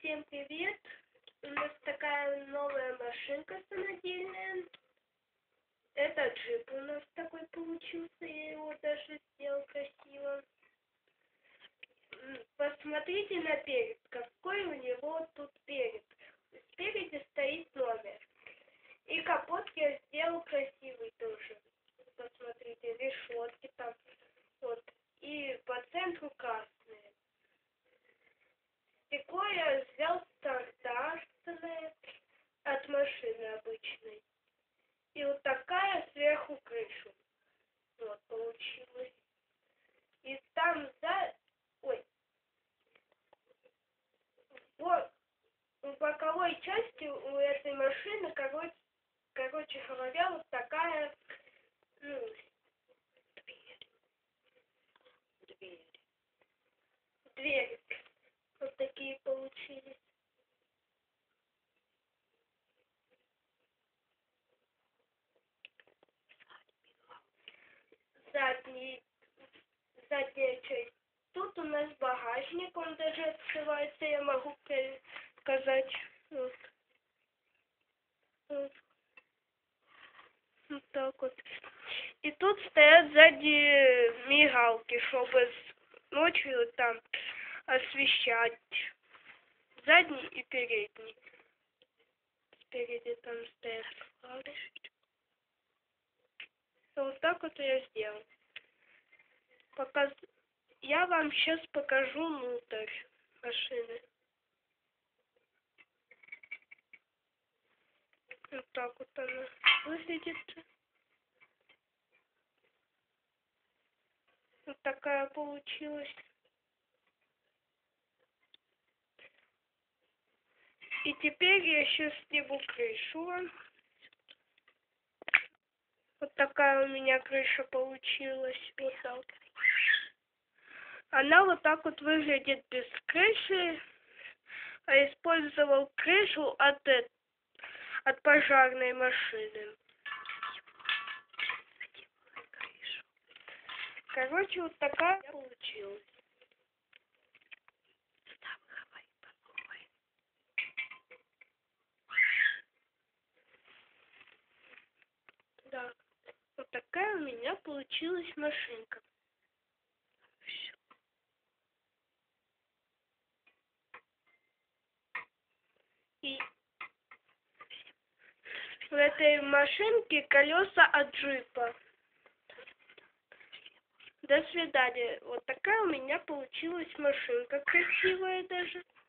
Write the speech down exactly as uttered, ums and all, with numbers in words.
Всем привет! У нас такая новая машинка самодельная. Это джип у нас такой получился, я его даже сделал красиво. Посмотрите на перед, какой у него тут перед. Спереди стоит номер. И капот я сделал красивый тоже. Посмотрите, решетки там. Вот. И по центру красные. Стекло я взял стандартное от машины обычной. И вот такая сверху крышу. Вот получилось. И там за... Ой. Вот. В боковой части у этой машины, короче, короче говоря, вот такая, ну, дверь. Дверь. Дверь. Вот такие получились. Задний, задняя часть. Тут у нас багажник, он даже открывается, я могу сказать. Вот. Вот. Вот так вот. И тут стоят сзади мигалки, чтобы ночью там освещать. Задний и передний. Спереди там стоят клавиши. Вот так вот я сделал. Показ... Я вам сейчас покажу внутрь машины. Вот так вот она выглядит. Вот такая получилась. И теперь я сейчас сниму крышу. Вот такая у меня крыша получилась. Вот так. Она вот так вот выглядит без крыши. А использовал крышу от, от пожарной машины. Короче, вот такая получилась. Да, вот такая у меня получилась машинка. И в этой машинке колеса от джипа. До свидания. Вот такая у меня получилась машинка. Красивая даже.